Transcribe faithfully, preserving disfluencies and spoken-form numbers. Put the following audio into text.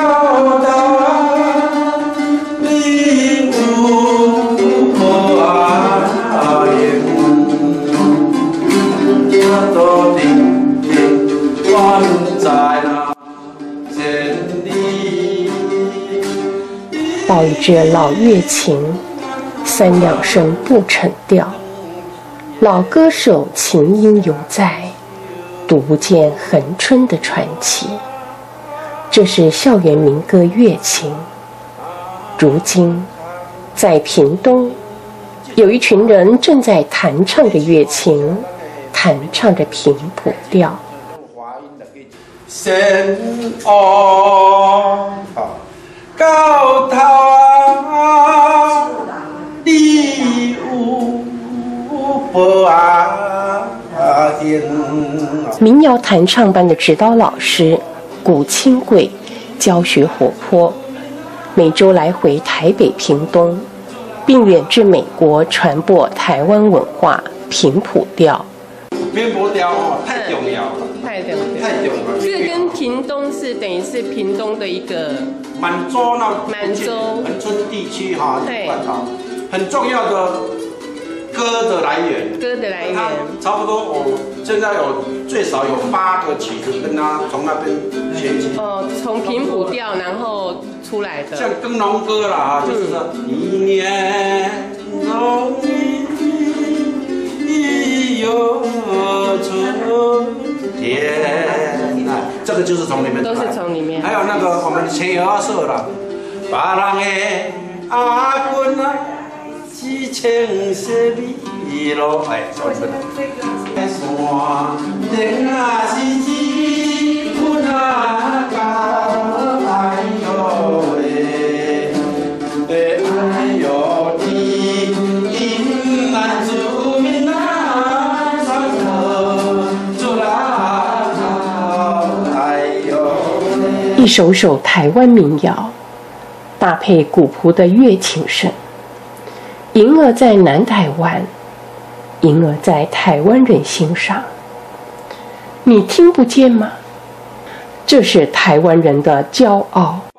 抱一支老乐琴，三两声不成调，老歌手琴音犹在，读不见恒春的传奇。这是校园民歌乐琴。如今在屏东，有一群人正在弹唱着乐琴，弹唱着平埔调。 仙哦，高头你有无啊？ 民谣弹唱班的指导老师古清贵教学活泼，每周来回台北、屏东，并远至美国传播台湾文化平埔调。 平埔调哦，太重要了， 太重要， 太重要了。 这个跟屏东是等于是屏东的一个满洲那满洲恒春地区哈， 对， 很重要的歌的来源。 歌的来源， 差不多我现在有最少有八个曲子跟他从那边学起。哦， 从平埔调然后出来的。 像耕农歌啦啊，就是说一年容易有春天，啊，这个就是从里面出来。都是从里面。还有那个我们前摇社啦，把人的阿棍啊，几千些米咯，哎，从这个。天啊是一分啊高，哎呦喂，哎呦你因难主民啊，山河主啦，哎呦。 一首首台湾民谣，搭配古朴的乐琴声，银儿在南台湾，银儿在台湾人心上。你听不见吗？这是台湾人的骄傲。